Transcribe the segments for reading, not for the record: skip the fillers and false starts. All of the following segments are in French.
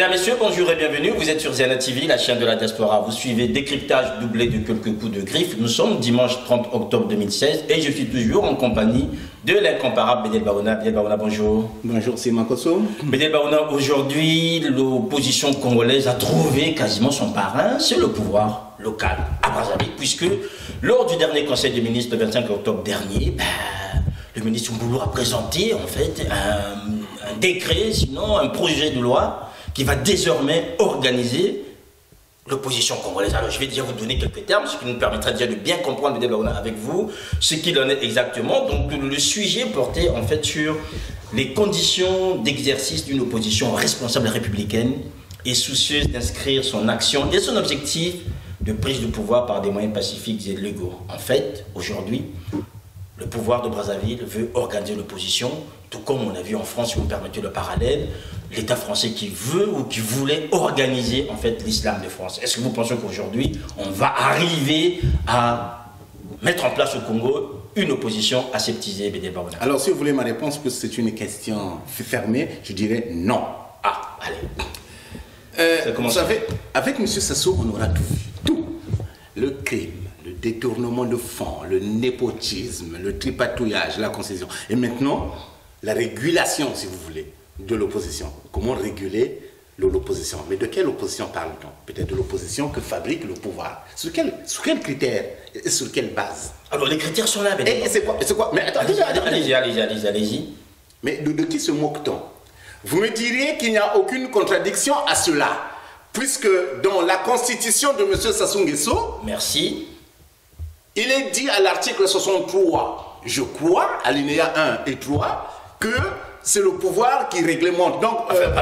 Mesdames, Messieurs, bonjour et bienvenue. Vous êtes sur Zéna TV, la chaîne de la diaspora. Vous suivez Décryptage doublé de quelques coups de griffe. Nous sommes dimanche 30 octobre 2016 et je suis toujours en compagnie de l'incomparable Bédel Baouna. Bédel Baouna, bonjour. Bonjour, c'est Makoso. Bédel Baouna, aujourd'hui, l'opposition congolaise a trouvé quasiment son parrain, c'est le pouvoir local à Brazzaville, puisque lors du dernier conseil des ministres le 25 octobre dernier, le ministre Mboulou a présenté en fait un décret, sinon un projet de loi qui va désormais organiser l'opposition congolaise. Alors je vais déjà vous donner quelques termes, ce qui nous permettra déjà de bien comprendre le débat avec vous, ce qu'il en est exactement. Donc le sujet portait en fait sur les conditions d'exercice d'une opposition responsable républicaine et soucieuse d'inscrire son action et son objectif de prise de pouvoir par des moyens pacifiques et légaux. En fait, aujourd'hui, le pouvoir de Brazzaville veut organiser l'opposition, tout comme on a vu en France, si vous me permettez le parallèle, l'État français qui veut ou qui voulait organiser en fait l'islam de France. Est-ce que vous pensez qu'aujourd'hui, on va arriver à mettre en place au Congo une opposition aseptisée, Bédel Baouna? Alors, si vous voulez ma réponse, que c'est une question fermée, je dirais non. Ah, allez. Vous savez, avec M. Sassou, on aura tout vu. Tout. Le crime, le détournement de fonds, le népotisme, le tripatouillage, la concession. Et maintenant, la régulation, si vous voulez, de l'opposition. Comment réguler l'opposition? Mais de quelle opposition parle-t-on? Peut-être de l'opposition que fabrique le pouvoir. Sur quels critères et sur quelle base? Alors, les critères sont là, Bédel. Et c'est quoi? Mais attendez, allez-y. Mais de qui se moque-t-on? Vous me diriez qu'il n'y a aucune contradiction à cela, puisque dans la constitution de M. Sassou Nguesso, merci, il est dit à l'article 63, je crois, alinéa 1 et 3, que c'est le pouvoir qui réglemente. Donc,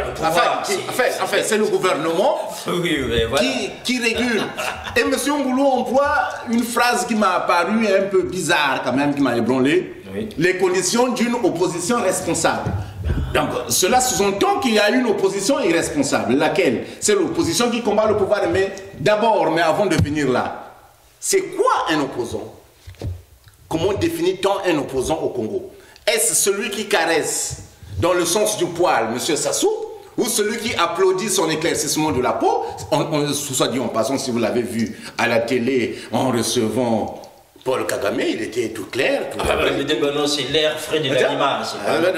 c'est le gouvernement qui régule. Et M. Mboulou emploie une phrase qui m'a apparu un peu bizarre quand même, qui m'a ébranlé. Oui. Les conditions d'une opposition responsable. Donc, cela sous-entend qu'il y a une opposition irresponsable. Laquelle? C'est l'opposition qui combat le pouvoir. Mais d'abord, mais avant de venir là, c'est quoi un opposant? Comment définit-on un opposant au Congo? Est-ce celui qui caresse dans le sens du poil M. Sassou, ou celui qui applaudit son éclaircissement de la peau? Soit dit en passant, si vous l'avez vu à la télé en recevant Paul Kagame, il était tout clair. C'est l'air frais de l'animal.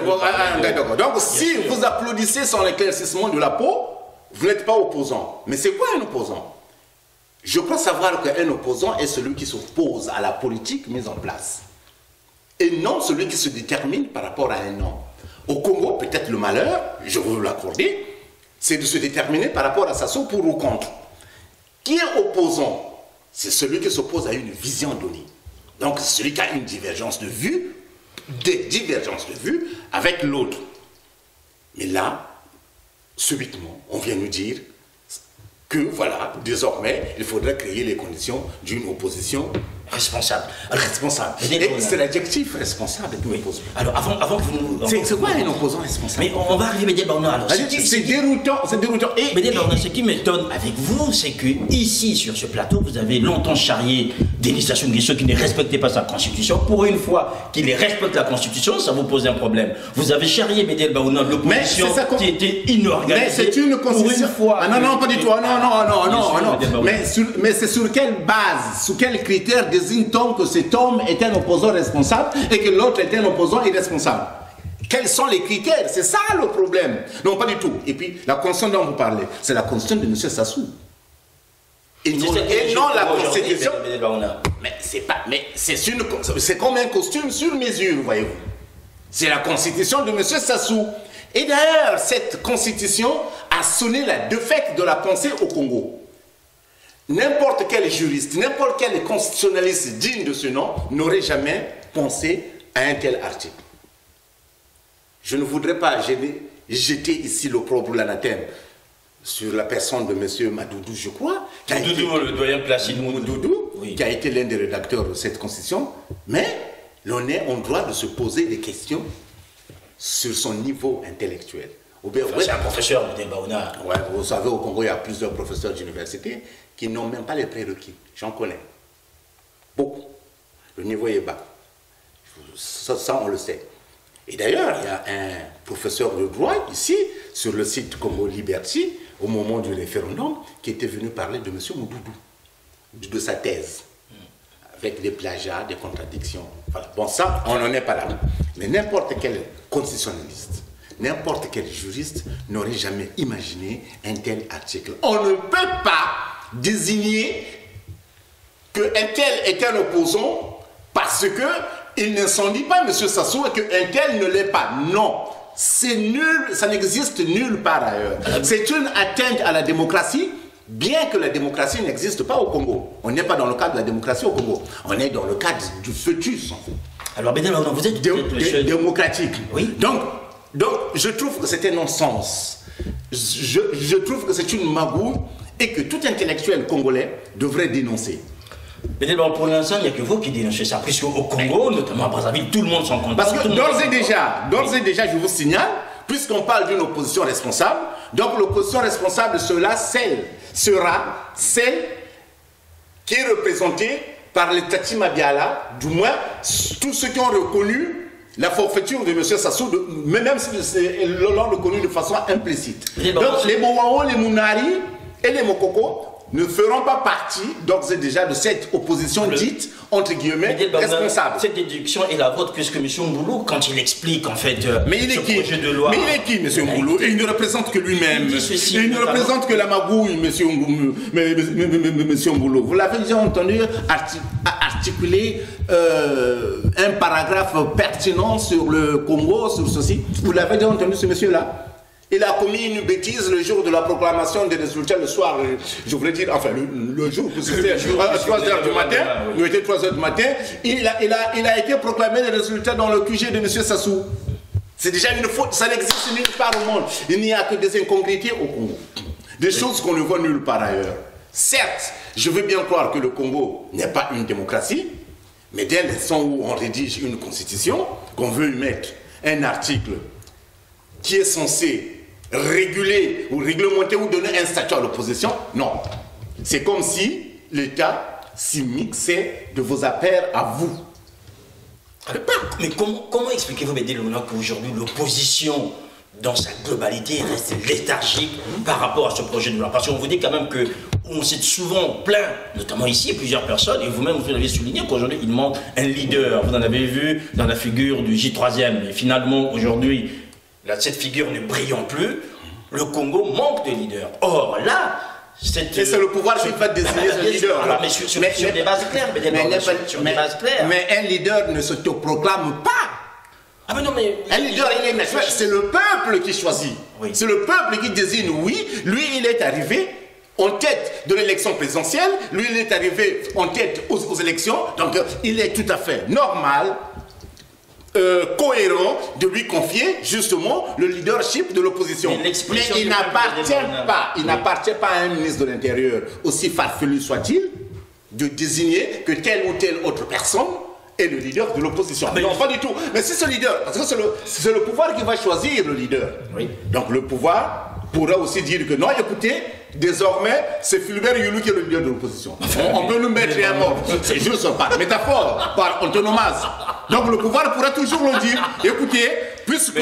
Donc si vous applaudissez son éclaircissement de la peau, vous n'êtes pas opposant. Mais c'est quoi un opposant? Je crois savoir qu'un opposant est celui qui s'oppose à la politique mise en place. Et non celui qui se détermine par rapport à un nom. Au Congo, peut-être le malheur, je veux l'accorder, c'est de se déterminer par rapport à Sassou pour ou contre. Qui est opposant? C'est celui qui s'oppose à une vision donnée. Donc, c'est celui qui a une divergence de vue, des divergences de vue avec l'autre. Mais là, subitement, on vient nous dire que, voilà, désormais, il faudrait créer les conditions d'une opposition responsable. Et c'est l'adjectif responsable qui me pose. Alors, avant que vous nous... C'est quoi un opposant responsable? Mais on va arriver, Bédel Baouna. C'est déroutant, c'est déroutant. Et Bédel Baouna, ce qui m'étonne avec vous, c'est que ici, sur ce plateau, vous avez longtemps charrié Denis Sassou Nguesso qui ne respectait pas sa constitution. Pour une fois qu'il respecte la constitution, ça vous pose un problème. Vous avez charrié Bédel Baouna l'opposition qui était inorganisée. Mais c'est une constitution. Fois. Non, pas du tout. Non. Mais c'est sur quelle base, sous quels critères désigne-t-on que cet homme est un opposant responsable et que l'autre est un opposant irresponsable? Quels sont les critères? C'est ça le problème. Non, pas du tout. Et puis, la constitution dont vous parlez, c'est la constitution de M. Sassou. Et non la constitution. Mais c'est pas. Mais c'est comme un costume sur mesure, voyez-vous. C'est la constitution de M. Sassou. Et d'ailleurs, cette constitution a sonné la défaite de la pensée au Congo. N'importe quel juriste, n'importe quel constitutionnaliste digne de ce nom n'aurait jamais pensé à un tel article. Je ne voudrais pas jeter ici l'opprobre ou l'anathème sur la personne de M. Madoudou, je crois, le doyen Placide Madoudou, qui a été l'un des rédacteurs de cette constitution, mais l'on est en droit de se poser des questions sur son niveau intellectuel. C'est un professeur, Bédel Baouna. Ouais, vous savez, au Congo, il y a plusieurs professeurs d'université qui n'ont même pas les prérequis. J'en connais. Beaucoup. Le niveau est bas. Ça, on le sait. Et d'ailleurs, il y a un professeur de droit ici, sur le site Congo Liberty, au moment du référendum, qui était venu parler de M. Moudoudou, de sa thèse, avec des plagiats, des contradictions. Voilà. Bon, ça, on n'en est pas là. Mais n'importe quel constitutionnaliste, n'importe quel juriste n'aurait jamais imaginé un tel article. On ne peut pas désigner qu'un tel est un opposant parce qu'il n'incendie pas M. Sassou et qu'un tel ne l'est pas. Non, c'est nul, ça n'existe nulle part ailleurs. C'est une atteinte à la démocratie, bien que la démocratie n'existe pas au Congo. On n'est pas dans le cadre de la démocratie au Congo. On est dans le cadre du fœtus, en fait. Alors, vous êtes démocratique. Oui. Donc, je trouve que c'est un non-sens. Je trouve que c'est une magouille et que tout intellectuel congolais devrait dénoncer. Mais pour l'instant, il n'y a que vous qui dénoncez ça, puisque au Congo, notamment à Brazzaville, tout le monde s'en compte. Parce que d'ores et déjà, je vous signale, puisqu'on parle d'une opposition responsable, donc l'opposition responsable sera celle qui est représentée par les Tati Mabiala, du moins tous ceux qui ont reconnu la forfaiture de M. Sassou, même si l'ont reconnu de façon implicite. Donc les Bowao, les Mounari et les Mokoko ne feront pas partie, d'ores et déjà, de cette opposition dite, entre guillemets, responsable. Cette déduction est la vôtre, puisque M. Mboulou, quand il explique, en fait, mais il est qui projet de loi... Mais il est qui, M. Mboulou? Il ne représente que lui-même. Il ne représente que la magouille, M. Mboulou. Vous l'avez déjà entendu articuler un paragraphe pertinent sur le Congo, sur ceci. Vous l'avez déjà entendu, ce monsieur-là? Il a commis une bêtise le jour de la proclamation des résultats, le soir, je voulais dire, enfin le jour, c'était à 3h du matin, il était 3h du matin, il a été proclamé les résultats dans le QG de M. Sassou. C'est déjà une faute, ça n'existe nulle part au monde. Il n'y a que des incongruités au Congo. Des choses qu'on ne voit nulle part ailleurs. Certes, je veux bien croire que le Congo n'est pas une démocratie, mais dès l'instant où on rédige une constitution, qu'on veut y mettre un article qui est censé réguler ou réglementer ou donner un statut à l'opposition, non. C'est comme si l'État s'y mixait de vos affaires à vous. Mais comment expliquez-vous, Bédélouna, qu'aujourd'hui l'opposition, dans sa globalité, reste léthargique par rapport à ce projet de loi? Parce qu'on vous dit quand même qu'on s'est souvent plaint, notamment ici, plusieurs personnes, et vous-même vous l'avez souligné, qu'aujourd'hui il manque un leader. Vous en avez vu dans la figure du J3e, mais finalement aujourd'hui, cette figure ne brillant plus, le Congo manque de leader. Or là, c'est le pouvoir qui va désigner ce leader. Alors, mais sur des bases claires, mais un leader ne s'autoproclame pas. Ah mais non, mais un leader, c'est le peuple qui choisit. Oui. C'est le peuple qui désigne, oui. Lui, il est arrivé en tête de l'élection présidentielle. Lui, il est arrivé en tête aux élections. Donc, il est tout à fait normal, cohérent de lui confier justement le leadership de l'opposition. Mais il n'appartient pas à un ministre de l'Intérieur, aussi farfelu soit-il, de désigner que telle ou telle autre personne est le leader de l'opposition. Non, pas du tout. Mais c'est ce leader, parce que c'est le pouvoir qui va choisir le leader. Oui. Donc le pouvoir pourra aussi dire que non, écoutez, désormais, c'est Fulbert Yulu qui est le leader de l'opposition. On peut nous mettre un mort. C'est juste par métaphore, par antonomase. Donc le pouvoir pourra toujours le dire. Écoutez, puisque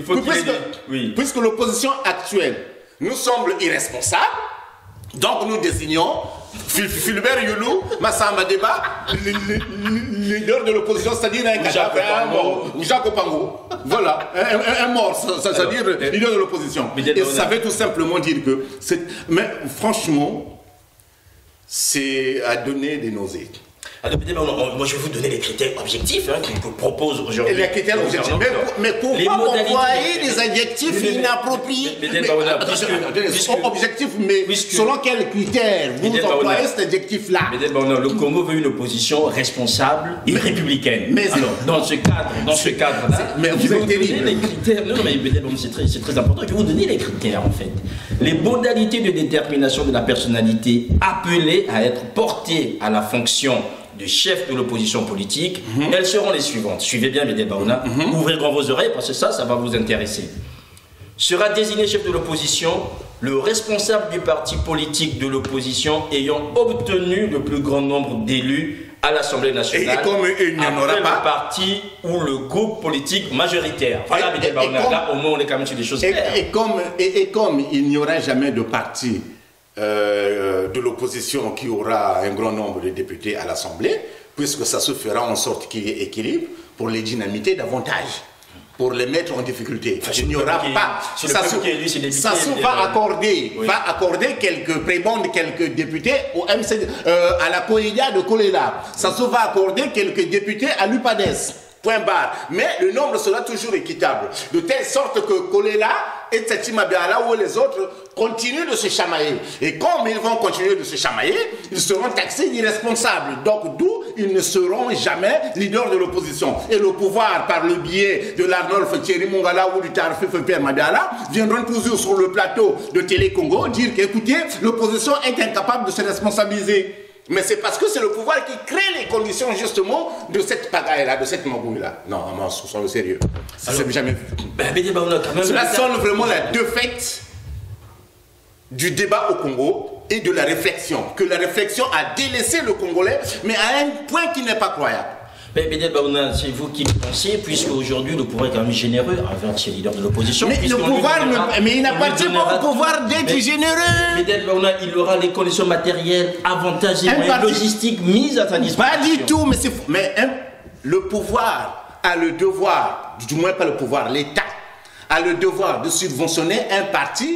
l'opposition actuelle nous semble irresponsable, donc nous désignons Fulbert Yulu, Massamba Deba, leader de l'opposition, c'est-à-dire un cadavre, ou Jacques Opango. Voilà, un mort, c'est-à-dire leader de l'opposition. Et ça veut tout simplement dire que, mais franchement, c'est à donner des nausées. Alors, moi, je vais vous donner les critères objectifs que propose aujourd'hui. Les critères objectifs. Mais pourquoi envoyer des adjectifs inappropriés? Objectifs, mais selon quels critères vous employez cet adjectif-là? Le Congo veut une opposition responsable et républicaine. Mais alors, dans ce cadre-là, mais vous avez les critères. Non, mais c'est très important. Je vais vous donner les critères, en fait. Les modalités de détermination de la personnalité appelée à être portée à la fonction de chef de l'opposition politique, elles seront les suivantes. Suivez bien, Bédel Baouna. Ouvrez grand vos oreilles parce que ça va vous intéresser. Sera désigné chef de l'opposition le responsable du parti politique de l'opposition ayant obtenu le plus grand nombre d'élus à l'Assemblée nationale. Et comme il n'y en aura pas. Le parti ou le groupe politique majoritaire. Voilà, là, au moins, on est quand même sur des choses claires. Et comme il n'y aura jamais de parti de l'opposition qui aura un grand nombre de députés à l'Assemblée, puisque ça se fera en sorte qu'il y ait équilibre pour les dynamiter davantage, pour les mettre en difficulté. Il n'y aura pas. Sassou va accorder quelques prébendes, quelques députés au MC, à la Koïdia de Kolela. Sassou va accorder quelques députés à l'UPADES. Point barre. Mais le nombre sera toujours équitable. De telle sorte que Kolela et Tsatima Biala ou les autres continuent de se chamailler. Et comme ils vont continuer de se chamailler, ils seront taxés d'irresponsables. Donc d'où ils ne seront jamais leaders de l'opposition. Et le pouvoir, par le biais de l'Arnolf Thierry Mongala ou du Tarfif Pierre Madiala, viendront toujours sur le plateau de Télé Congo dire qu'écoutez, l'opposition est incapable de se responsabiliser. Mais c'est parce que c'est le pouvoir qui crée les conditions justement de cette pagaille-là, de cette magouille-là. Non, soyons sérieux. C'est jamais vu. Cela sonne vraiment la défaite du débat au Congo et de la réflexion. Que la réflexion a délaissé le Congolais, mais à un point qui n'est pas croyable. C'est vous qui le pensez, puisque aujourd'hui le pouvoir est quand même généreux envers ces leaders de l'opposition. Mais le pouvoir, mais il n'appartient pas au pouvoir d'être généreux. Il aura les conditions matérielles, avantages et logistiques mises à sa disposition. Pas du tout, mais le pouvoir a le devoir, du moins pas le pouvoir, l'État a le devoir de subventionner un parti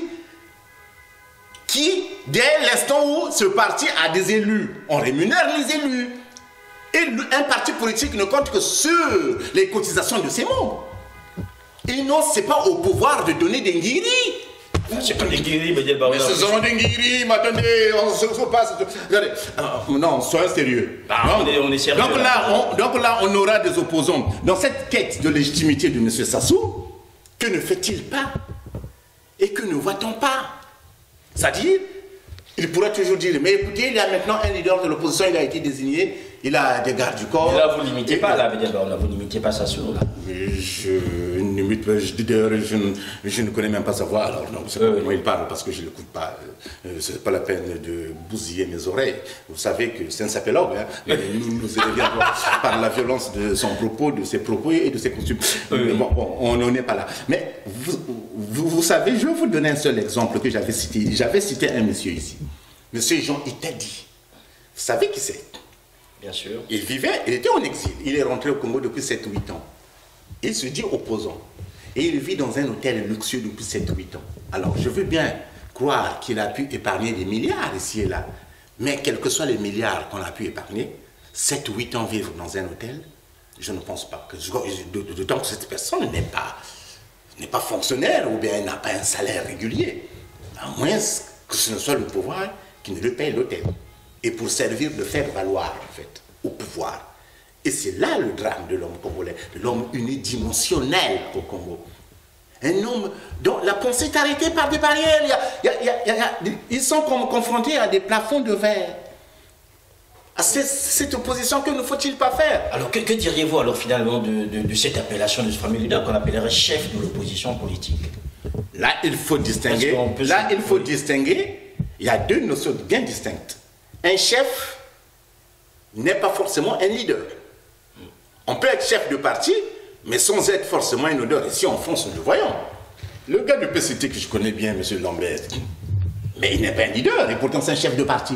qui, dès l'instant où ce parti a des élus, on rémunère les élus. Et un parti politique ne compte que sur les cotisations de ses membres. Et non, ce n'est pas au pouvoir de donner des guiris. C'est pas des guiris, mais ce sont des guiris, mais attendez, on se passe. Regardez, non, soyons sérieux. On est sérieux. Donc là, on aura des opposants. Dans cette quête de légitimité de M. Sassou, que ne fait-il pas? Et que ne voit-on pas? C'est-à-dire, il pourrait toujours dire, mais écoutez, il y a maintenant un leader de l'opposition, il a été désigné, il a des gardes du corps. Et là, vous ne limitez pas, là, vous ne limitez pas ça sur là. Je ne limite pas, d'ailleurs, je ne connais même pas sa voix, alors non, c'est pas comment il parle, parce que je ne l'écoute pas. C'est pas la peine de bousiller mes oreilles. Vous savez que c'est un sapélogue, hein, nous élevons par la violence de son propos, de ses propos et de ses costumes. Bon, on n'en est pas là. Mais vous savez, je vais vous donner un seul exemple que j'avais cité. J'avais cité un monsieur ici, monsieur Jean Itadi. Vous savez qui c'est? Bien sûr. Il vivait, il était en exil. Il est rentré au Congo depuis 7-8 ans. Il se dit opposant. Et il vit dans un hôtel luxueux depuis 7-8 ans. Alors, je veux bien croire qu'il a pu épargner des milliards ici et là. Mais quels que soient les milliards qu'on a pu épargner, 7-8 ans vivre dans un hôtel, je ne pense pas. D'autant que cette personne n'est pas fonctionnaire ou bien n'a pas un salaire régulier. À moins que ce ne soit le pouvoir qui ne lui paye l'hôtel. Et pour servir de faire valoir, en fait, au pouvoir. Et c'est là le drame de l'homme congolais, de l'homme unidimensionnel au Congo. Un homme dont la pensée est arrêtée par des barrières. Ils sont confrontés à des plafonds de verre. À cette opposition, que ne faut-il pas faire? Alors, que diriez-vous alors finalement de cette appellation de ce fameux leader qu'on appellerait chef de l'opposition politique? Là, il faut distinguer. Il y a deux notions bien distinctes. Un chef n'est pas forcément un leader. On peut être chef de parti, mais sans être forcément un leader. Ici, en France, nous le voyons. Le gars du PCT que je connais bien, M. Lambert, mais il n'est pas un leader, et pourtant c'est un chef de parti.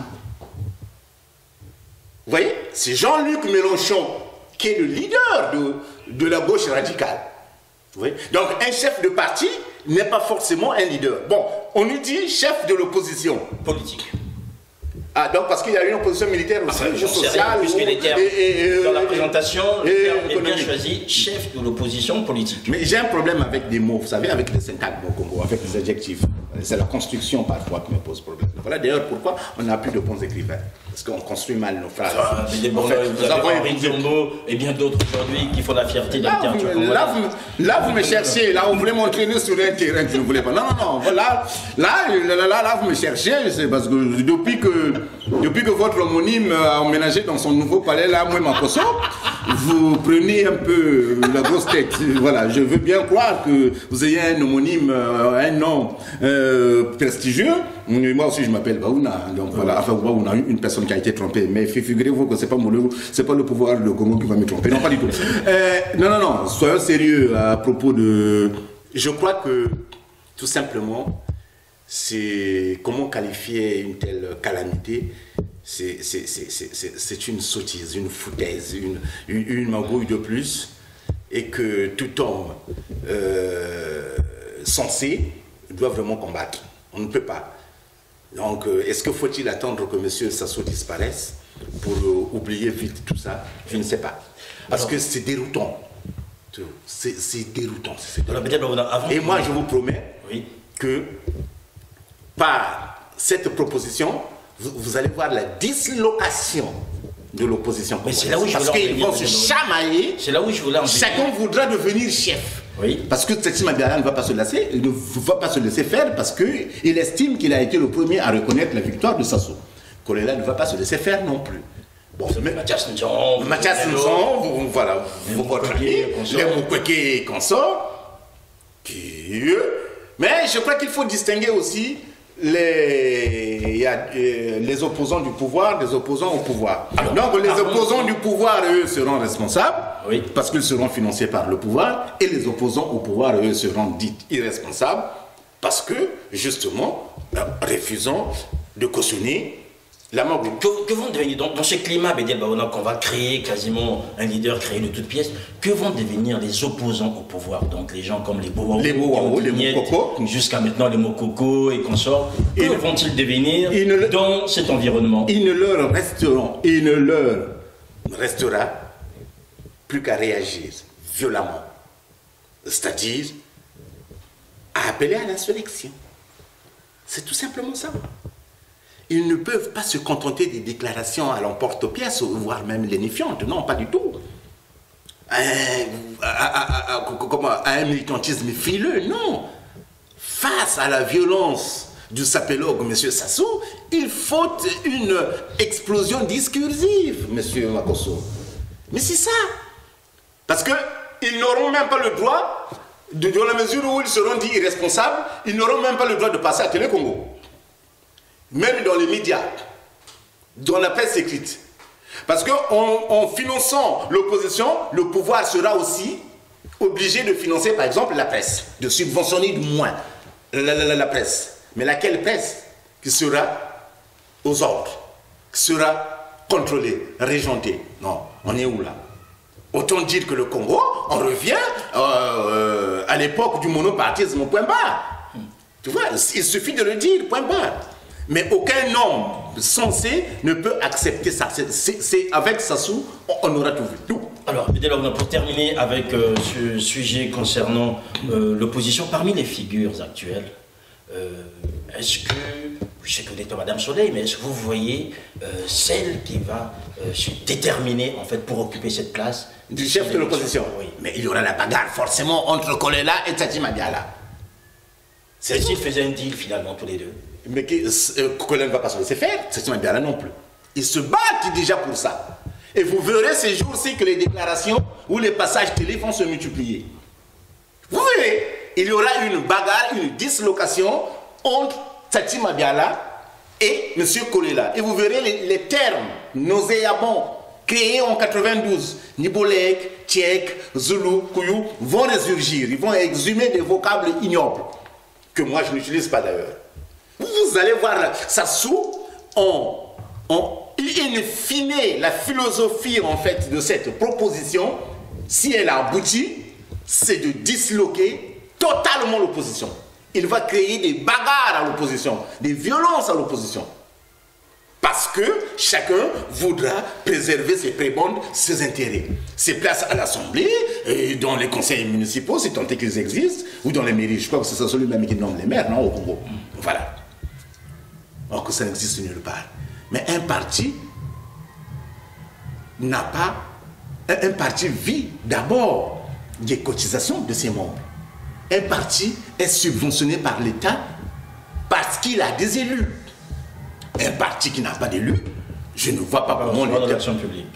Vous voyez, c'est Jean-Luc Mélenchon qui est le leader de la gauche radicale. Vous voyez? Donc, un chef de parti n'est pas forcément un leader. Bon, on nous dit chef de l'opposition. Politique. Ah, donc parce qu'il y a une opposition militaire aussi, sociale. Puisque les termes, dans la présentation, le terme est bien choisi, chef de l'opposition politique. Mais j'ai un problème avec des mots, vous savez, avec les syntagmes au Congo, avec les adjectifs. C'est la construction parfois qui me pose problème. Voilà d'ailleurs pourquoi on n'a plus de bons écrivains. Parce qu'on construit mal nos phrases. Vous avez Henri Diombo et bien d'autres aujourd'hui qui font la fierté de la littérature congolaise. Là, vous me cherchez, là, vous voulez m'entraîner sur un terrain que je ne voulais pas. Non, là, vous me cherchez, c'est parce que depuis que votre homonyme a emménagé dans son nouveau palais, là, moi, Makoso, vous prenez un peu la grosse tête. Voilà, je veux bien croire que vous ayez un homonyme, un nom prestigieux. Moi aussi, je m'appelle Baouna. Donc voilà, enfin, Baouna, une personne qui a été trompée. Mais figurez-vous que c'est pas le pouvoir de Congo qui va me tromper. Non, pas du tout. Non, soyons sérieux à propos de... Je crois que, tout simplement, c'est comment qualifier une telle calamité. C'est une sottise, une foutaise, une magouille de plus, et que tout homme sensé doit vraiment combattre. On ne peut pas. Donc, est-ce que faut-il attendre que M. Sassou disparaisse pour oublier vite tout ça? Je ne sais pas. Parce que c'est déroutant. C'est déroutant. Et moi, je vous promets que par cette proposition, vous allez voir la dislocation de l'opposition. Mais c'est là où je parce qu'ils vont se chamailler. C'est là où je voulais en venir. Chacun voudra devenir chef. Oui. Parce que Tsatsi Mabala ne va pas se lasser, il ne va pas se laisser faire parce qu'il estime qu'il a été le premier à reconnaître la victoire de Sassou. Kolela ne va pas se laisser faire non plus. Bon, mais Mathias Nson, voilà, vous voyez, les Mukwege et consorts. Mais je crois qu'il faut distinguer aussi les opposants du pouvoir des opposants au pouvoir. Alors, donc les opposants du pouvoir, eux, seront responsables, parce qu'ils seront financés par le pouvoir, et les opposants au pouvoir, eux, seront dits irresponsables, parce que, justement, refusant de cautionner la mort. Que vont devenir, dans ce climat, Bédiel Baouna, qu'on va créer quasiment un leader créé de toutes pièces, que vont devenir les opposants au pouvoir? Donc les gens comme les Bouwao, les Mokoko, jusqu'à maintenant les Mokoko et consorts, que vont-ils devenir dans cet environnement? Il ne leur restera plus qu'à réagir violemment, c'est-à-dire à appeler à l'insurrection. C'est tout simplement ça. Ils ne peuvent pas se contenter des déclarations à l'emporte-pièce, voire même lénifiantes. Non, pas du tout. À un militantisme fileux, non. Face à la violence du sapélogue, M. Sassou, il faut une explosion discursive, M. Makosso. Mais c'est ça. Parce qu'ils n'auront même pas le droit, dans la mesure où ils seront dits irresponsables, ils n'auront même pas le droit de passer à Télé Congo. Même dans les médias, dans la presse écrite. Parce qu'en finançant l'opposition, le pouvoir sera aussi obligé de financer, par exemple, la presse, de subventionner du moins la presse. Mais laquelle presse? Qui sera aux ordres, qui sera contrôlée, régentée. Non, on est où là? Autant dire que le Congo, on revient à l'époque du monopartisme, point barre. Tu vois, il suffit de le dire, point barre. Mais aucun homme censé ne peut accepter ça. C'est avec Sassou, on aura tout vu. Tout. Alors, pour terminer avec ce sujet concernant l'opposition, parmi les figures actuelles, est-ce que, je sais que vous êtes Madame Soleil, mais est-ce que vous voyez celle qui va se déterminer en fait pour occuper cette place du chef de l'opposition? Oui. Mais il y aura la bagarre forcément entre Kolela et Tsatsi Mabala. C'est s'ils faisaient un deal finalement tous les deux. Mais Kolela ne va pas se laisser faire, Tsatsi Mabala non plus. Ils se battent déjà pour ça. Et vous verrez ces jours-ci que les déclarations ou les passages télé vont se multiplier. Vous verrez, il y aura une bagarre, une dislocation entre Tsatsi Mabala et M. Kolela. Et vous verrez les termes nauséabonds créés en 92, Nibolek, Tchèque, Zulu, Kouyou, vont résurgir. Ils vont exhumer des vocables ignobles, que moi je n'utilise pas d'ailleurs. Vous allez voir Sassou, in fine, la philosophie en fait de cette proposition, si elle aboutit, c'est de disloquer totalement l'opposition. Il va créer des bagarres à l'opposition, des violences à l'opposition. Parce que chacun voudra préserver ses prébendes, ses intérêts. Ses places à l'Assemblée, dans les conseils municipaux, si tant est qu'ils existent, ou dans les mairies. Je crois que c'est ça celui même qui nomme les maires, non, au Congo. Voilà. Alors que ça n'existe nulle part. Mais un parti n'a pas... Un parti vit d'abord des cotisations de ses membres. Un parti est subventionné par l'État parce qu'il a des élus. Un parti qui n'a pas d'élus, je ne vois pas comment... Dans l'action publique.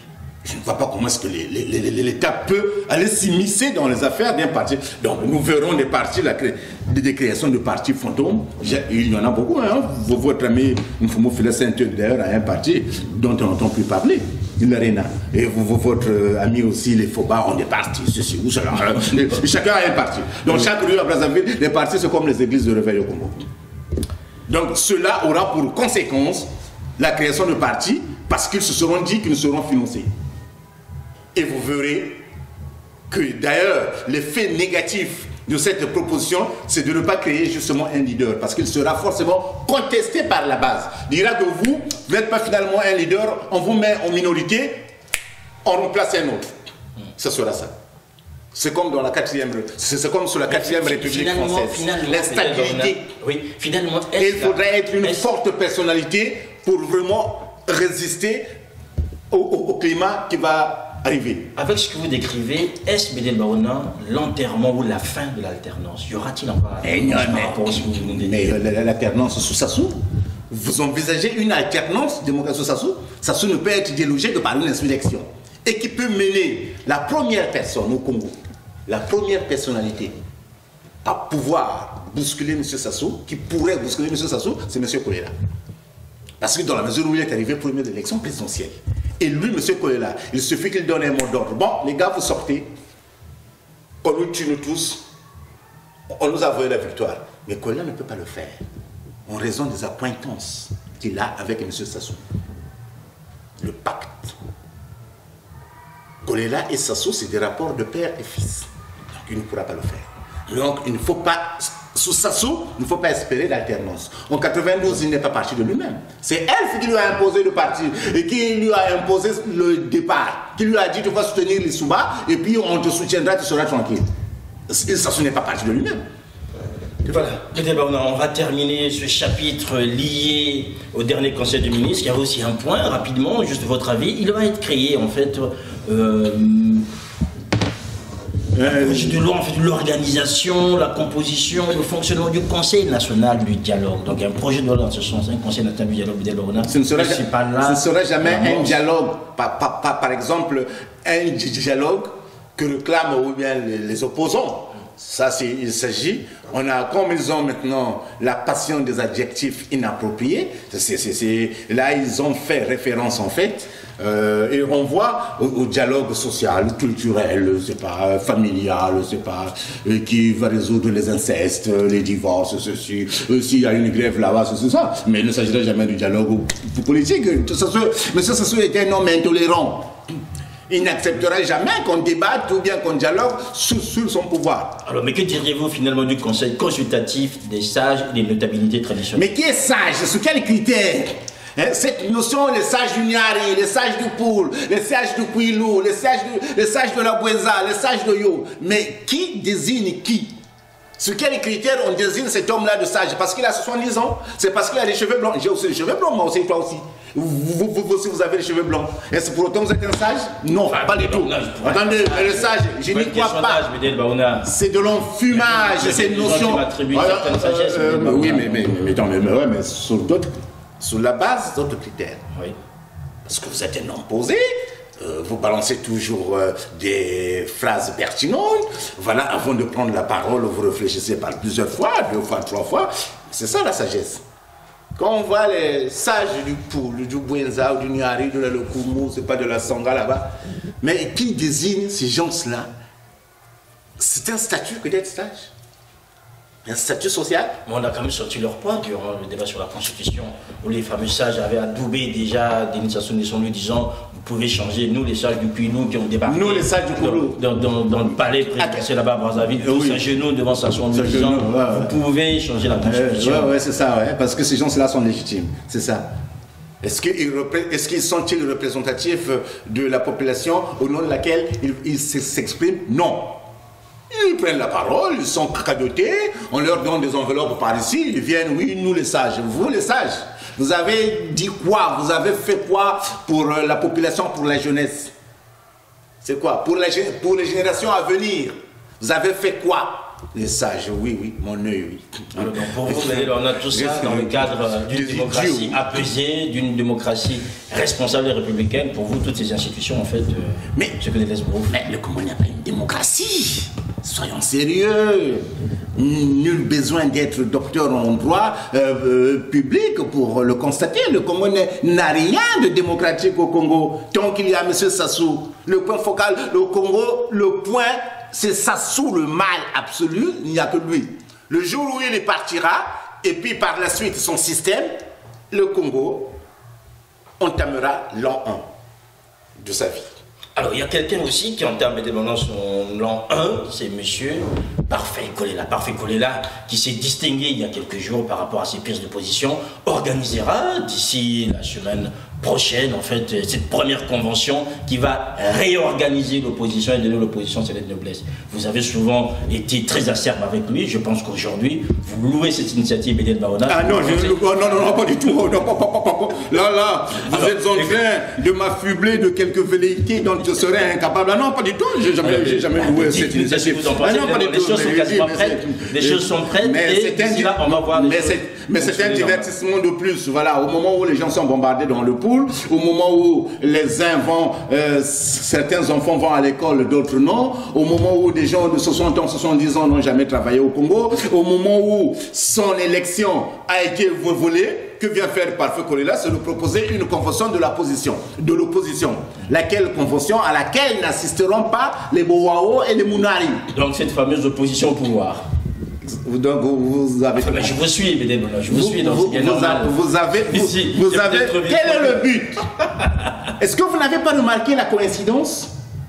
Je ne vois pas comment est-ce que l'État peut aller s'immiscer dans les affaires d'un parti. Donc nous verrons des partis, des créations de partis fantômes. Il y en a beaucoup. Hein. Votre ami Mfumo Philosenthe d'ailleurs a un parti dont on n'entend plus parler. L'Arena. Et votre ami aussi, les Foba, ont des partis. Ceci ou cela. Chacun a un parti. Donc chaque rue à Brazzaville, les partis, c'est comme les églises de réveil au Congo. Donc cela aura pour conséquence la création de partis parce qu'ils se seront dit qu'ils seront financés. Et vous verrez que d'ailleurs, l'effet négatif de cette proposition, c'est de ne pas créer justement un leader, parce qu'il sera forcément contesté par la base. Il dira que vous n'êtes pas finalement un leader, on vous met en minorité, on remplace un autre. Ce sera ça. C'est comme dans la c'est comme sur la 4e République française. L'instabilité. Oui, finalement. Et il faudrait être une forte personnalité pour vraiment résister au climat qui va arriver. Avec ce que vous décrivez, est-ce, Bédel Barouna, l'enterrement ou la fin de l'alternance? Y aura-t-il encore mais l'alternance sous Sassou, vous envisagez une alternance démocratique sous Sassou? Sassou ne peut être délogé que par une insurrection. Et qui peut mener la première personne au Congo, la première personnalité à pouvoir bousculer M. Sassou, qui pourrait bousculer M. Sassou, c'est M. Kolela. Parce que dans la mesure où il est arrivé premier de l'élection présidentielle, et lui, M. Kolela, il suffit qu'il donne un mot d'ordre. Bon, les gars, vous sortez, on nous tue nous tous, on nous a volé la victoire. Mais Kolela ne peut pas le faire, en raison des accointances qu'il a avec M. Sassou. Le pacte. Kolela et Sassou, c'est des rapports de père et fils. Donc, il ne pourra pas le faire. Donc, il ne faut pas, sous Sassou, il ne faut pas espérer l'alternance. En 92, il n'est pas parti de lui-même. C'est elle qui lui a imposé le parti et qui lui a imposé le départ. Qui lui a dit, tu vas soutenir les Souba et puis on te soutiendra, tu seras tranquille. Sassou n'est pas parti de lui-même. Voilà, on va terminer ce chapitre lié au dernier Conseil des ministres. Il y avait aussi un point, rapidement, juste votre avis. Il va être créé, en fait, de loi, en fait, l'organisation, la composition, le fonctionnement du Conseil national du dialogue. Donc un projet de loi dans ce sens, un Conseil national du dialogue ce ne sera jamais un dialogue, par exemple, un dialogue que réclament ou bien les opposants. Ça, il s'agit, comme ils ont maintenant la passion des adjectifs inappropriés, là ils ont fait référence en fait, et on voit au dialogue social, culturel, c'est pas familial, c'est pas qui va résoudre les incestes, les divorces, ceci, s'il y a une grève là-bas, c'est ça, mais il ne s'agirait jamais du dialogue politique. M. Sassou était un homme intolérant. Il n'acceptera jamais qu'on débatte ou bien qu'on dialogue sur son pouvoir. Alors, mais que diriez-vous finalement du Conseil consultatif des sages et des notabilités traditionnelles? Mais qui est sage? Sous quels critères? Cette notion, les sages du Nyari, les sages du Poul, les sages du Kouilou, les sages de la Bouenza, les sages de Yo. Mais qui désigne qui? Sur quels critères on désigne cet homme-là de sage? Parce qu'il a 70 ans? C'est parce qu'il a des cheveux blancs? J'ai aussi des cheveux blancs, moi aussi, toi aussi. Vous aussi, vous avez les cheveux blancs. Est-ce pour autant que vous êtes un sage? Non, pas du tout. Attendez, le sage, je n'y crois pas. C'est de l'enfumage, c'est une notion. Oui, mais sur la base d'autres critères. Oui. Parce que vous êtes un homme posé. Vous balancez toujours des phrases pertinentes. Voilà, avant de prendre la parole, vous réfléchissez par plusieurs fois, 2 fois, 3 fois. C'est ça la sagesse. Quand on voit les sages du Poul, du Bouenza, du Nyari, de la Lokumu, c'est pas de la Sangha là-bas. Mais qui désigne ces gens-là? C'est un statut que d'être sage. Un statut social. Mais on a quand même sorti leur point durant le débat sur la Constitution, où les fameux sages avaient adoubé déjà Denis Sassou Nguesso lui disant vous pouvez changer, nous les sages du Puy-Nou qui ont débarqué dans le palais présidentiel là-bas à Brazzaville, tous à genoux devant Sassou Nguesso disant vous pouvez changer la Constitution. Oui, c'est ça, parce que ces gens-là sont légitimes, c'est ça. Est-ce qu'ils sont-ils représentatifs de la population au nom de laquelle ils s'expriment? Non. Ils prennent la parole, ils sont cadotés, on leur donne des enveloppes par ici, ils viennent, oui, nous les sages. Vous les sages, vous avez dit quoi? Vous avez fait quoi pour la population, pour la jeunesse? C'est quoi? Pour les générations à venir, vous avez fait quoi? Les sages, oui, oui, mon œil, oui. Alors, donc pour vous, on a tout ça dans le cadre d'une démocratie apaisée, d'une démocratie responsable et républicaine. Pour vous, toutes ces institutions, en fait, ce que les Lesbrouf. Mais le Congo n'a pas une démocratie. Soyons sérieux. Nul besoin d'être docteur en droit public pour le constater. Le Congo n'a rien de démocratique au Congo. Tant qu'il y a M. Sassou, le point focal, le Congo, le point, c'est Sassou, le mal absolu, il n'y a que lui. Le jour où il partira, et puis par la suite son système, le Congo entamera l'an 1 de sa vie. Alors, il y a quelqu'un aussi qui entame maintenant son l'an 1, c'est monsieur Parfait Kolela. Parfait Kolela, qui s'est distingué il y a quelques jours par rapport à ses prises de position, organisera d'ici la semaine prochaine, en fait, cette première convention qui va réorganiser l'opposition et donner l'opposition cette noblesse. Vous avez souvent été très acerbe avec lui. Je pense qu'aujourd'hui, vous louez cette initiative, Bédel Baona. Ah non, non, pas du tout. Non, pas. Là, vous êtes en train de m'affubler de quelques velléités dont je serais incapable. Ah non, pas du tout. J'ai jamais loué cette initiative. Ah non, pas du tout. Les choses sont quasiment prêtes. Les choses sont prêtes. Et là, on va voir. Mais c'est un divertissement de plus. Voilà, au moment où les gens sont bombardés dans le pool, au moment où les uns vont, certains enfants vont à l'école, d'autres non, au moment où des gens de 60 ans, 70 ans n'ont jamais travaillé au Congo, au moment où son élection a été volée, que vient faire Parfait Kolela? C'est de proposer une convention de l'opposition. Laquelle convention à laquelle n'assisteront pas les Boao et les Mounari. Donc cette fameuse opposition au pouvoir. Donc vous avez... Je vous suis, Bédel, je vous suis dans ce qui est normal. Vous avez... Quel est le but? Est-ce que vous n'avez pas remarqué la coïncidence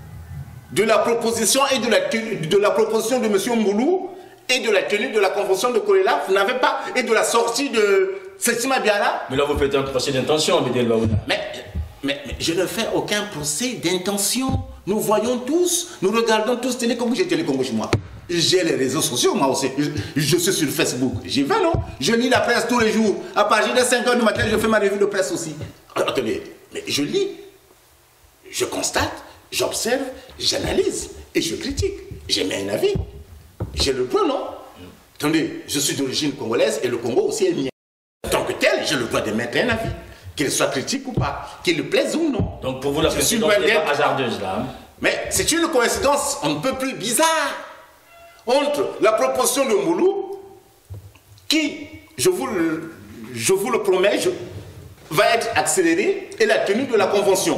de la proposition et de la proposition de M. Mboulou et de la tenue de la convention de Kolela? Vous n'avez pas... Et de la sortie de Setsima Biara? Mais là, vous faites un procès d'intention, Bédel Baouna. Mais je ne fais aucun procès d'intention. Nous voyons tous, nous regardons tous Télécongo. J'ai Télécongo chez moi. J'ai les réseaux sociaux, moi aussi. Je suis sur Facebook. J'y vais, non? Je lis la presse tous les jours. À partir de 5 h du matin, je fais ma revue de presse aussi. Attendez, mais je lis, je constate, j'observe, j'analyse et je critique. J'émets un avis. J'ai le droit, non? Attendez, je suis d'origine congolaise et le Congo aussi est mien. En tant que tel, j'ai le droit d'émettre un avis. Qu'il soit critique ou pas, qu'il le plaise ou non. Donc pour vous, la coïncidence n'est pas hasardeuse, là. Mais c'est une coïncidence un peu plus bizarre entre la proposition de Moulou, qui, je vous le promets, va être accélérée, et la tenue de la convention.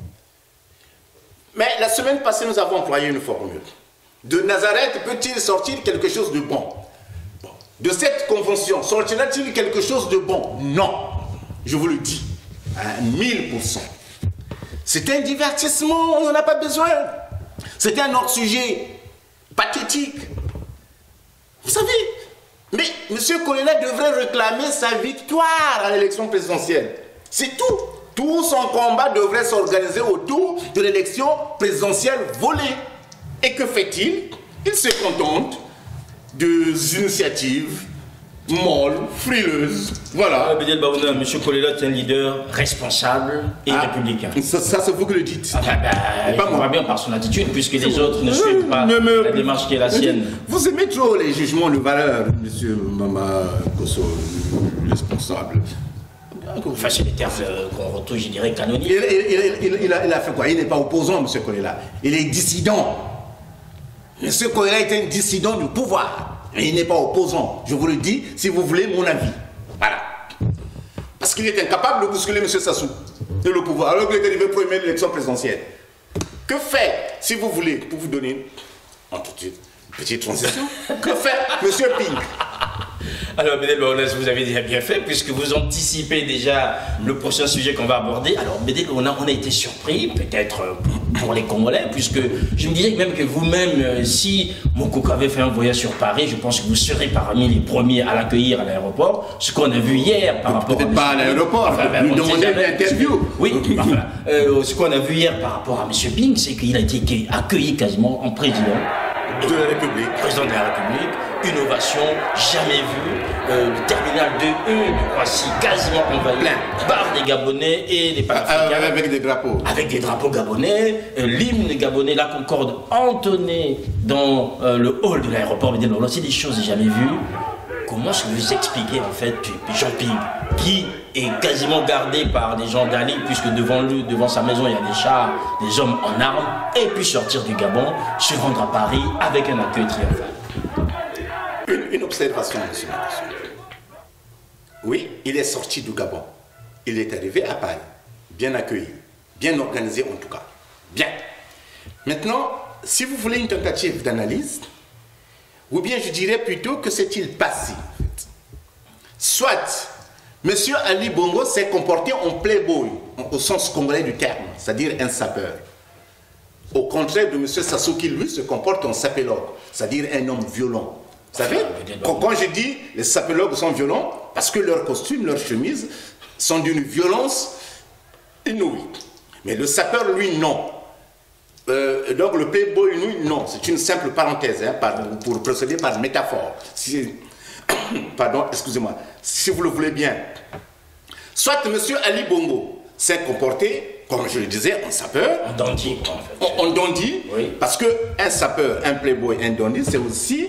Mais la semaine passée, nous avons employé une formule. De Nazareth peut-il sortir quelque chose de bon? De cette convention, sortira-t-il quelque chose de bon? Non. Je vous le dis, à 1000%. C'est un divertissement, on n'en a pas besoin. C'est un hors-sujet pathétique. Vous savez, mais M. Kolela devrait réclamer sa victoire à l'élection présidentielle. C'est tout. Tout son combat devrait s'organiser autour de l'élection présidentielle volée. Et que fait-il? Il se contente des initiatives molles, frileuses. Voilà. Bédel Baouna, M. Kolela est un leader responsable et républicain. Ça c'est vous qui le dites. On voit bien par son attitude, puisque les autres ne suivent pas la démarche qui est la sienne. Vous aimez trop les jugements de valeur, M. Mama Kosso, responsable. Enfin, c'est des termes qu'on retrouve, je dirais, canoniques. Il a fait quoi? Il n'est pas opposant, M. Kolela. Il est dissident. M. Kolela est un dissident du pouvoir. Mais il n'est pas opposant. Je vous le dis, si vous voulez mon avis. Voilà. Parce qu'il est incapable de bousculer M. Sassou et le pouvoir, alors qu'il est arrivé premier de l'élection présidentielle. Que fait, si vous voulez, pour vous donner une petite transition, que fait M. Ping? Alors, Bédel Baouna, vous avez déjà bien fait, puisque vous anticipez déjà le prochain sujet qu'on va aborder. Alors, Bédel Baouna, on a été surpris, peut-être pour les Congolais, puisque je me disais même que vous-même, si Mokoko avait fait un voyage sur Paris, je pense que vous serez parmi les premiers à l'accueillir à l'aéroport. Ce qu'on a vu hier par rapport peut-être pas à l'aéroport, vous demandez une interview. Oui, ce qu'on a vu hier par rapport à M. Ping, c'est qu'il a été accueilli quasiment en président de la République. Président de la République, une ovation jamais vue. Le terminal de Roissy quasiment envahi par des Gabonais et des Panafricains. Avec des drapeaux. Avec des drapeaux gabonais, l'hymne gabonais, la Concorde entonnée dans le hall de l'aéroport. C'est des choses jamais vues. Comment est-ce que vous expliquez en fait Jean-Ping, qui est quasiment gardé par des gens d'Ali, puisque devant lui, devant sa maison, il y a des chars, des hommes en armes, et puis sortir du Gabon, se rendre à Paris avec un accueil triomphal? Une observation, monsieur Matisson. Oui, il est sorti du Gabon. Il est arrivé à Paris, bien accueilli, bien organisé en tout cas. Bien. Maintenant, si vous voulez une tentative d'analyse, ou bien je dirais plutôt que s'est-il passé en fait. Soit M. Ali Bongo s'est comporté en playboy, au sens congolais du terme, c'est-à-dire un sapeur. Au contraire de M. Sassou qui lui se comporte en sapélogue, c'est-à-dire un homme violent. Vous savez, quand je dis les sapélogues sont violents, parce que leurs costumes, leurs chemises sont d'une violence inouïe. Mais le sapeur, lui, non. Donc le playboy, lui, non. C'est une simple parenthèse, hein, pour procéder par métaphore. Pardon, excusez-moi. Si vous le voulez bien. Soit M. Ali Bongo s'est comporté, comme je le disais, en sapeur. En dandy, en fait. En dandy, oui. Parce qu'un sapeur, un playboy, un dandy, c'est aussi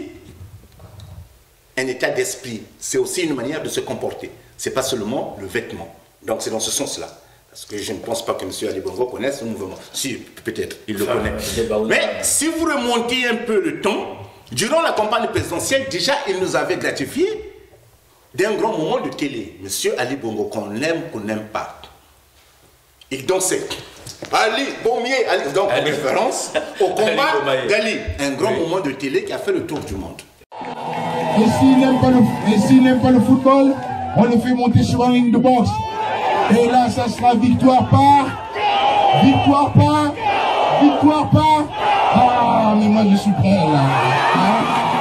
un état d'esprit. C'est aussi une manière de se comporter. Ce n'est pas seulement le vêtement. Donc c'est dans ce sens-là. Parce que je ne pense pas que M. Ali Bongo connaisse ce mouvement. Si, peut-être, il le connaît. Mais si vous remontez un peu le temps, durant la campagne présidentielle, déjà, il nous avait gratifié d'un grand moment de télé. M. Ali Bongo, qu'on aime, qu'on n'aime pas. Il dansait. Ali Bomier, Ali, donc en référence au combat d'Ali. Un grand moment de télé qui a fait le tour du monde. Et s'il n'aime pas le football, on le fait monter sur un ring de boxe. Et là, ça sera victoire par... Ah, mais moi, je suis prêt, là. Hein?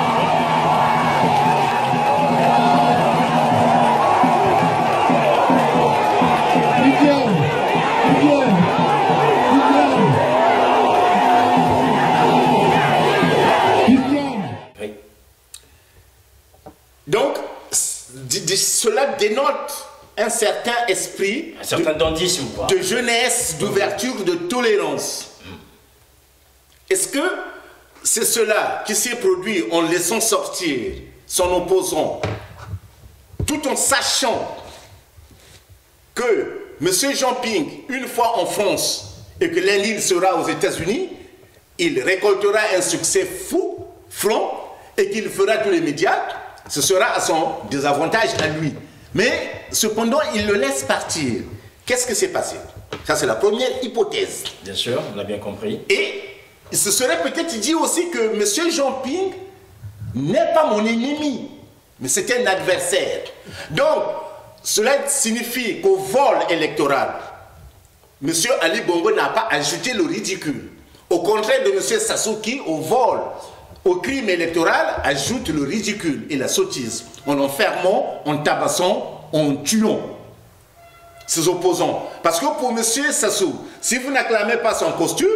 Donc, cela dénote un certain esprit, un certain dandisme, quoi. De jeunesse, d'ouverture, de tolérance. Est-ce que c'est cela qui s'est produit en laissant sortir son opposant, tout en sachant que M. Jean-Ping, une fois en France, et que lundi il sera aux États-Unis, il récoltera un succès fou, franc, et qu'il fera tous les médias, ce sera à son désavantage à lui. Mais cependant, il le laisse partir. Qu'est-ce qui s'est passé? Ça, c'est la première hypothèse. Bien sûr, on l'a bien compris. Et il se serait peut-être dit aussi que M. Jean-Ping n'est pas mon ennemi, mais c'est un adversaire. Donc, cela signifie qu'au vol électoral, M. Ali Bongo n'a pas ajouté le ridicule. Au contraire de M. Sassou qui, au vol, au crime électoral, ajoute le ridicule et la sottise, en enfermant, en tabassant, en tuant ses opposants. Parce que pour M. Sassou, si vous n'acclamez pas son costume,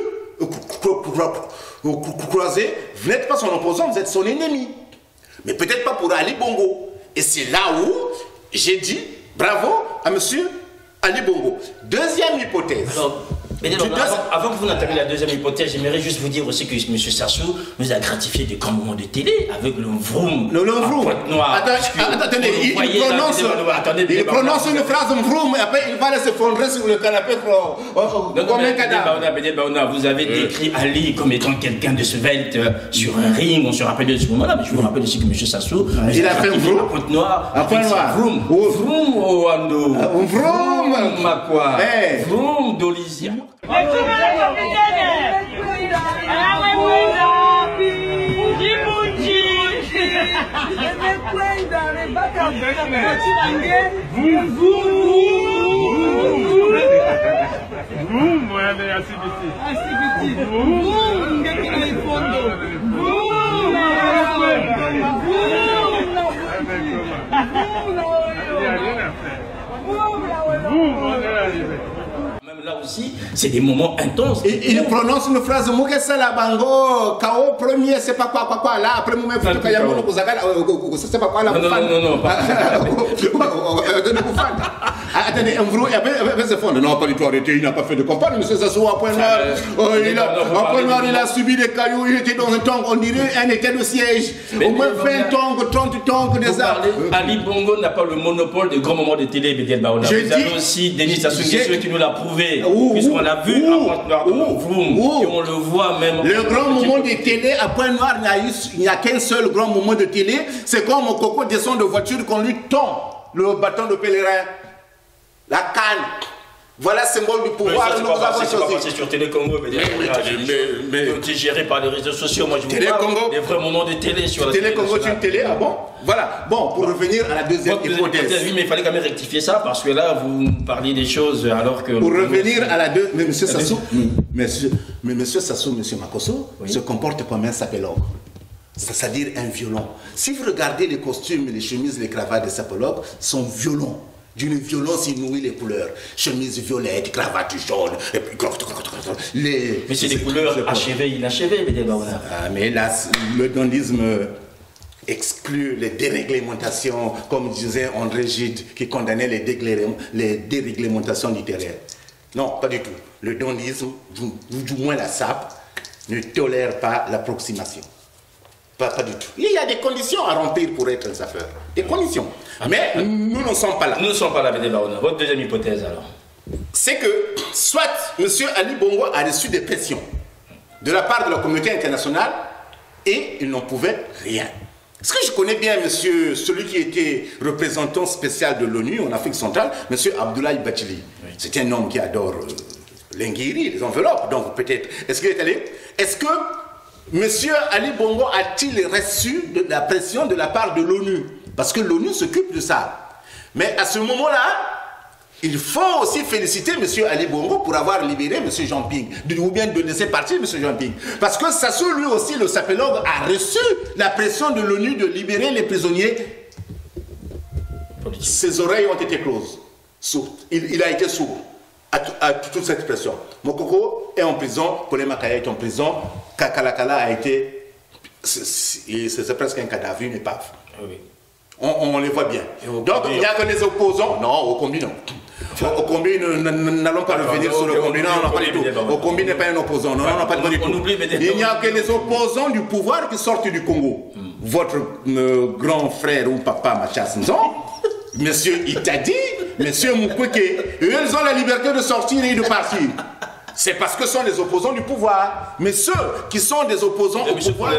croisé, vous n'êtes pas son opposant, vous êtes son ennemi. Mais peut-être pas pour Ali Bongo. Et c'est là où j'ai dit bravo à M. Ali Bongo. Deuxième hypothèse. Alors, avant que vous n'entamiez la deuxième hypothèse, j'aimerais juste vous dire aussi que M. Sassou nous a gratifié de grands moments de télé avec le vroom. Le vroom. Attendez, il prononce une phrase vroom et après il va s'effondrer sur le canapé comme un cadavre. Vous avez décrit Ali comme étant quelqu'un de svelte sur un ring, on se rappelle de ce moment-là, mais je vous rappelle aussi que M. Sassou, il a fait un vroom. Un point noir. Vroom. Vroom au Wando. Vroom. Makwa. Vroom d'Olizia. là aussi, c'est des moments intenses. Il prononce une phrase, Mouguessa la bango, KO premier, c'est pas quoi, là, après moi, il faut que Yamono Kouzagala, c'est pas quoi, là, non, attendez, un vrai, c'est fond. Non, pas du tout arrêté, il n'a pas fait de campagne, monsieur Sassou, à point noir, il a subi des cailloux, il était dans un tank, on dirait un état de siège, au moins 20 tanks, 30 tanks, des arbres. Ali Bongo n'a pas le monopole des grands moments de télé, Bédel Baona. Vous avez aussi Denis Sassou Nguesso qui nous l'a prouvé, puisqu'on l'a vu à Pointe-Noire, et on le voit même. Le grand moment de télé à Pointe-Noire, il n'y a qu'un seul grand moment de télé, c'est quand mon coco descend de voiture qu'on lui tend le bâton de pèlerin, la canne. Voilà le symbole du pouvoir. C'est pas passé sur Télé Congo, mais c'est géré par les réseaux sociaux. Moi, je vous parle des vrais moments de télé sur la Télé Congo, c'est une télé, ah bon? Voilà. Bon, pour revenir à la deuxième hypothèse. Oui, mais il fallait quand même rectifier ça, parce que là, vous parliez des choses alors que... Pour revenir à la deuxième... Mais monsieur Sassou, monsieur Sassou, monsieur Makosso, se comporte comme un sapélogue. C'est-à-dire un violon. Si vous regardez les costumes, les chemises, les cravates des sapélogues, sont violents. D'une violence inouïe, les couleurs. Chemise violette, cravate jaune, et puis... Mais c'est des couleurs achevées, inachevées, mais là, le dondisme exclut les déréglementations, comme disait André Gide, qui condamnait les déréglementations littéraires. Non, pas du tout. Le dondisme, du moins la SAP, ne tolère pas l'approximation. Pas du tout. Il y a des conditions à remplir pour être un sapeur. Des conditions. Mais nous ne sommes pas là. Nous ne sommes pas là, Bédel Baona. Votre deuxième hypothèse, alors? C'est que, soit M. Ali Bongo a reçu des pressions de la part de la communauté internationale et il n'en pouvait rien. Est-ce que je connais bien celui qui était représentant spécial de l'ONU en Afrique centrale, M. Abdoulaye Bathily. Oui. C'est un homme qui adore l'inguiri, les enveloppes. Donc peut-être, est-ce qu'il est allé? Est-ce que M. Ali Bongo a-t-il reçu de la pression de la part de l'ONU? Parce que l'ONU s'occupe de ça. Mais à ce moment-là, il faut aussi féliciter M. Ali Bongo pour avoir libéré M. Jean Ping, ou bien de laisser partir M. Jean Ping. Parce que Sassou, lui aussi, le sapélogue, a reçu la pression de l'ONU de libérer les prisonniers. Ses oreilles ont été closes. Il a été sourd à toute cette pression. Mokoko est en prison, Kole Makaya est en prison, Kakalakala a été... C'est presque un cadavre, une épave. Oui. On les voit bien. Donc, il n'y a que les opposants. Non, au combi, non. Au combi, n'allons pas revenir sur le combi. Non, pas du tout. Au combi n'est pas un opposant. Non, pas du tout. Il n'y a que les opposants du pouvoir qui sortent du Congo. Votre grand frère ou papa, Mathias Nzon, monsieur Itadi, monsieur Mukwege, ils ont la liberté de sortir et de partir. C'est parce que ce sont les opposants du pouvoir. Mais ceux qui sont des opposants au pouvoir...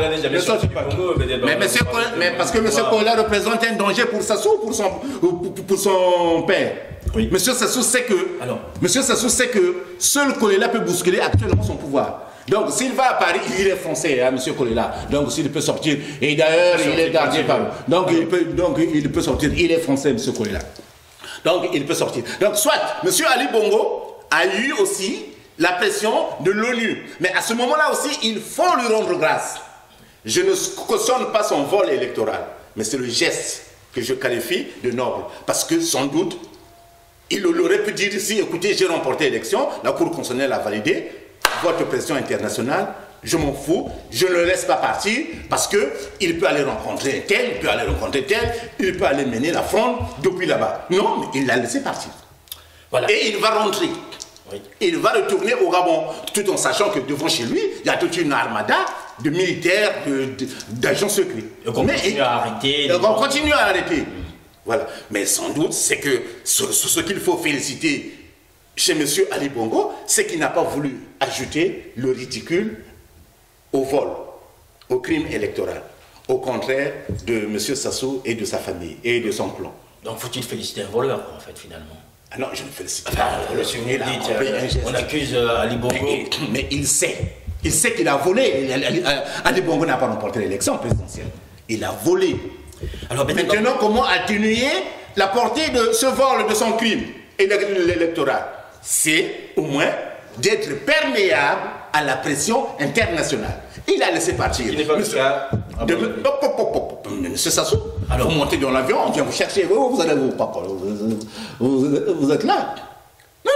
Mais parce que M. Kola représente un danger pour Sassou, pour son père. Oui. M. Sassou sait que seul Kolela peut bousculer actuellement son pouvoir. Donc s'il va à Paris, il est français, hein, M. Kolela. Donc s'il peut sortir, et d'ailleurs il est gardé par... Donc il peut sortir, il est français, M. Kolela. Donc il peut sortir. Donc soit M. Ali Bongo a eu aussi la pression de l'ONU. Mais à ce moment-là aussi, il faut lui rendre grâce. Je ne cautionne pas son vol électoral, mais c'est le geste que je qualifie de noble. Parce que sans doute, il aurait pu dire ici, écoutez, j'ai remporté l'élection, la Cour constitutionnelle a validé, votre pression internationale, je m'en fous, je ne le laisse pas partir, parce qu'il peut aller rencontrer tel, il peut aller rencontrer tel, il peut aller mener la fronde depuis là-bas. Non, mais il l'a laissé partir. Voilà. Et il va rentrer. Oui. Il va retourner au Gabon, tout en sachant que devant chez lui, il y a toute une armada de militaires, d'agents secrets. Donc on continue à arrêter. On continue à arrêter. Voilà. Mais sans doute, c'est que ce qu'il faut féliciter chez M. Ali Bongo, c'est qu'il n'a pas voulu ajouter le ridicule au vol, au crime électoral. Au contraire de M. Sassou et de sa famille et de son clan. Donc faut-il féliciter un voleur, en fait, finalement? Ah non, je ne félicite pas. On accuse Ali Bongo. Mais il sait. Il sait qu'il a volé. Ali Bongo n'a pas remporté l'élection présidentielle. Il a volé. Alors maintenant, comment atténuer la portée de ce vol, de son crime électoral? C'est au moins d'être perméable à la pression internationale. Il a laissé partir. Il n'est pas le cas. Monsieur Sassou, alors vous montez dans l'avion, on vient vous chercher, vous allez vous êtes là. Non,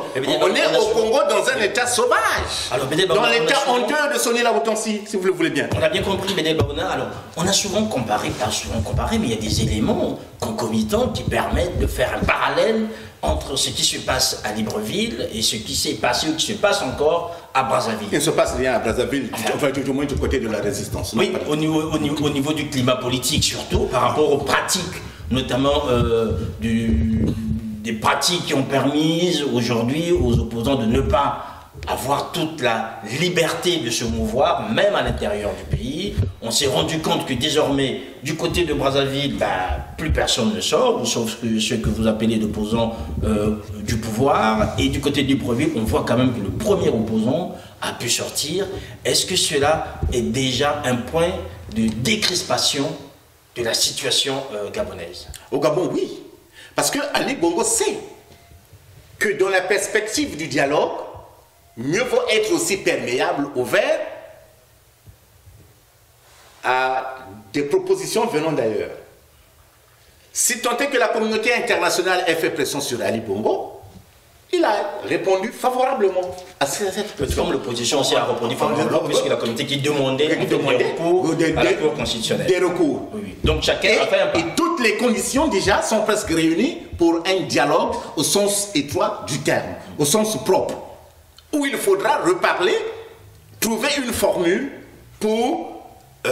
On est au Congo dans un état sauvage. Alors, dans l'état honteux de Sonny Labotansi, si vous le voulez bien. On a bien compris, Bédel Baouna. Alors, on a souvent comparé, pas souvent comparé, mais il y a des éléments concomitants qui permettent de faire un parallèle entre ce qui se passe à Libreville et ce qui s'est passé ou qui se passe encore à Brazzaville. Il ne se passe rien à Brazzaville, enfin, du moins du côté de la résistance. Oui, au niveau du climat politique surtout, par rapport aux pratiques, notamment des pratiques qui ont permis aujourd'hui aux opposants de ne pas avoir toute la liberté de se mouvoir, même à l'intérieur du pays. On s'est rendu compte que désormais, du côté de Brazzaville, plus personne ne sort, sauf ceux que vous appelez l'opposant du pouvoir. Et du côté du Libreville, on voit quand même que le premier opposant a pu sortir. Est-ce que cela est déjà un point de décrispation de la situation gabonaise? Au Gabon, oui. Parce que Ali Bongo sait que dans la perspective du dialogue, mieux vaut être aussi perméable, ouvert à des propositions venant d'ailleurs. Si tant est que la communauté internationale ait fait pression sur Ali Bongo, il a répondu favorablement à cette pression. Comme l'opposition aussi a répondu favorablement, puisque la communauté qui demandait des recours à la Cour constitutionnelle. Des recours. Oui. Donc chacun a fait un pas. Et toutes les conditions déjà sont presque réunies pour un dialogue au sens étroit du terme, au sens propre, où il faudra reparler, trouver une formule pour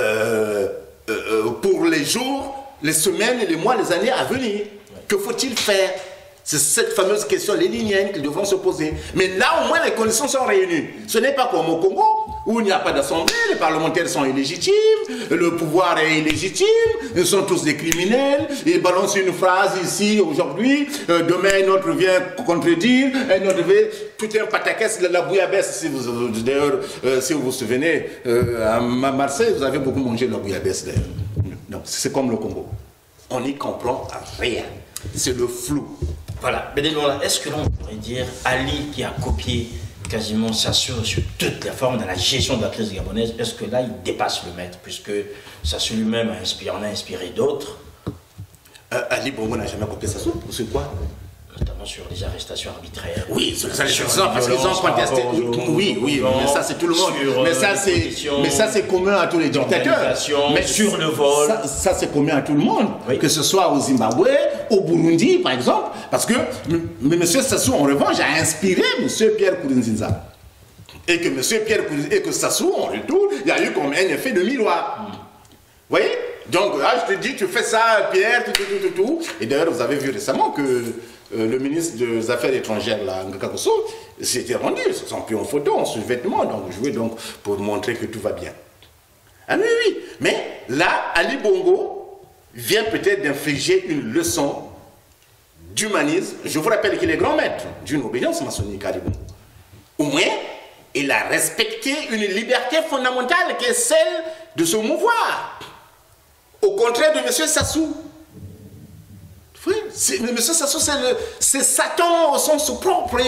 les jours, les semaines, les mois, les années à venir. Que faut-il faire? C'est cette fameuse question léninienne qu'ils devront se poser. Mais là, au moins, les conditions sont réunies. Ce n'est pas comme au Congo, où il n'y a pas d'assemblée, les parlementaires sont illégitimes, le pouvoir est illégitime, ils sont tous des criminels, ils balancent une phrase ici, aujourd'hui, demain, un autre vient contredire, un autre vient... Tout un pataquès, la bouillabaisse, d'ailleurs, si vous vous souvenez, à Marseille, vous avez beaucoup mangé la bouillabaisse, d'ailleurs. Donc, c'est comme le Congo. On n'y comprend rien. C'est le flou. Voilà, mais est-ce que l'on pourrait dire Ali qui a copié quasiment Sassou sur toutes les formes dans la gestion de la crise gabonaise, est-ce que là il dépasse le maître, puisque Sassou lui-même en a inspiré d'autres? Ali Bongo n'a jamais copié Sassou, c'est quoi? Notamment sur les arrestations arbitraires. Oui, sur les arrestations, parce qu'ils ont contesté. Oui, mais ça c'est tout le monde. Mais ça c'est commun à tous les dictateurs. Mais sur le vol. Ça c'est commun à tout le monde. Oui. Que ce soit au Zimbabwe, au Burundi par exemple. Parce que M. Sassou en revanche a inspiré M. Pierre Nkurunziza. Et que M. Pierre Nkurunziza et que Sassou en retour, il y a eu comme un effet de miroir. Vous voyez? Donc là je te dis, tu fais ça Pierre, tout. Et d'ailleurs vous avez vu récemment que le ministre des Affaires étrangères, là, Ngaka Kosso, s'était rendu, ils se sont pris en photo, en sous-vêtements, donc joué donc pour montrer que tout va bien. Ah oui, mais là, Ali Bongo vient peut-être d'infliger une leçon d'humanisme. Je vous rappelle qu'il est grand maître d'une obédience maçonnique, Ali Bongo. Au moins, il a respecté une liberté fondamentale qui est celle de se mouvoir. Au contraire de M. Sassou. Oui, M. Sassou, c'est Satan au sens propre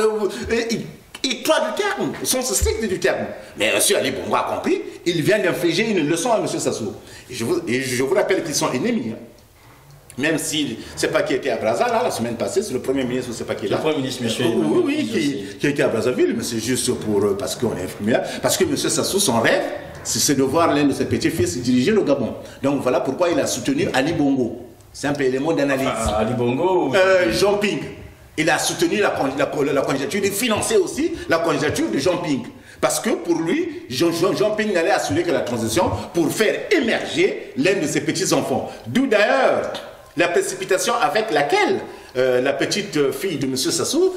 et toi du terme, au sens strict du terme. Mais M. Ali Bongo a compris, il vient d'infliger une leçon à M. Sassou. Et je vous rappelle qu'ils sont ennemis. Hein. Même si c'est pas qui était à Brazzaville la semaine passée, c'est le Premier ministre, c'est pas qui est là. Le Premier ministre, monsieur. Oui, qui était à Brazzaville, mais c'est juste parce qu'on est infirmière. Parce que M. Sassou, son rêve, c'est de voir l'un de ses petits-fils diriger le Gabon. Donc voilà pourquoi il a soutenu Ali Bongo. C'est un peu élément d'analyse. Ali Bongo Jean Ping. Il a soutenu la candidature, il finançait aussi la candidature de Jean Ping. Parce que pour lui, Jean Ping n'allait assurer que la transition pour faire émerger l'un de ses petits-enfants. D'où d'ailleurs la précipitation avec laquelle la petite fille de M. Sassou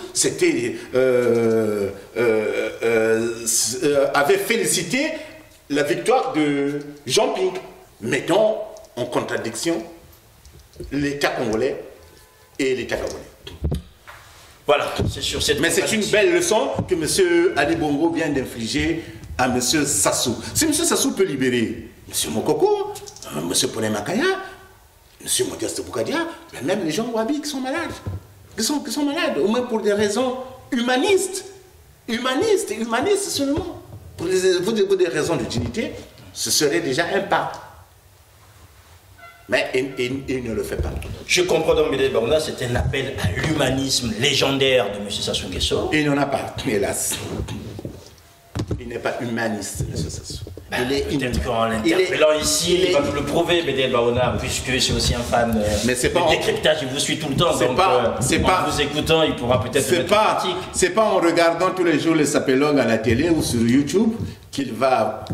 avait félicité la victoire de Jean Ping, mettant en contradiction l'État congolais et l'État gabonais. Voilà, c'est sur cette... Mais c'est une belle leçon que M. Ali Bongo vient d'infliger à M. Sassou. Si M. Sassou peut libérer M. Mokoko, M. Pone Makaya, M. Modeste Boukadia, mais même les gens wabis qui sont malades, qui sont malades, au moins pour des raisons humanistes seulement. Pour des raisons d'utilité, ce serait déjà un pas. Mais il ne le fait pas. Je comprends donc, Bédel Barouna, c'est un appel à l'humanisme légendaire de M. Sassou Nguesso. Il n'en a pas, hélas. Il n'est pas humaniste, M. Sassou. Peut-être qu'en l'interpellant ici, il va nous le prouver, Bédel Barouna, puisque c'est aussi un fan de décryptage, il vous suit tout le temps. Donc, en vous écoutant, il pourra peut-être le mettre en pratique. C'est pas en regardant tous les jours les sapélogues à la télé ou sur YouTube qu'il va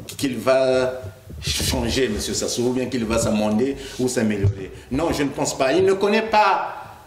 changer, M. Sassou, ou bien qu'il va s'amender ou s'améliorer. Non, je ne pense pas. Il ne connaît pas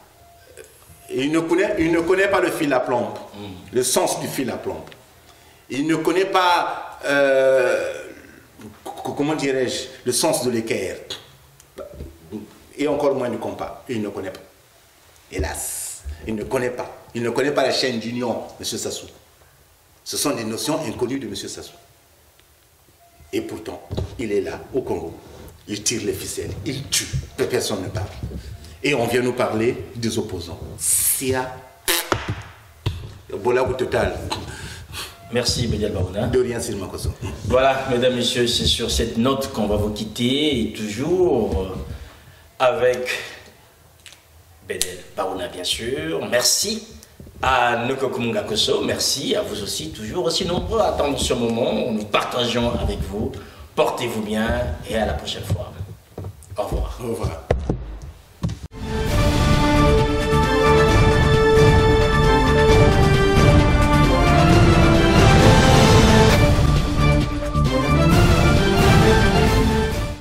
le fil à plomb, le sens du fil à plomb. Il ne connaît pas, comment dirais-je, le sens de l'équerre. Et encore moins du compas. Il ne connaît pas. Hélas, il ne connaît pas. Il ne connaît pas la chaîne d'union, M. Sassou. Ce sont des notions inconnues de M. Sassou. Et pourtant, il est là, au Congo. Il tire les ficelles, il tue, personne ne parle. Et on vient nous parler des opposants. Sia, Bola au total. Merci, Bédel Barouna. De rien, Sylvain Kosso. Voilà, mesdames, messieurs, c'est sur cette note qu'on va vous quitter. Et toujours avec Bédel Barouna, bien sûr. Merci à Nkokumunga Kosso. Merci à vous aussi, toujours aussi nombreux à attendre ce moment où nous partageons avec vous. Portez-vous bien et à la prochaine fois. Au revoir. Au revoir.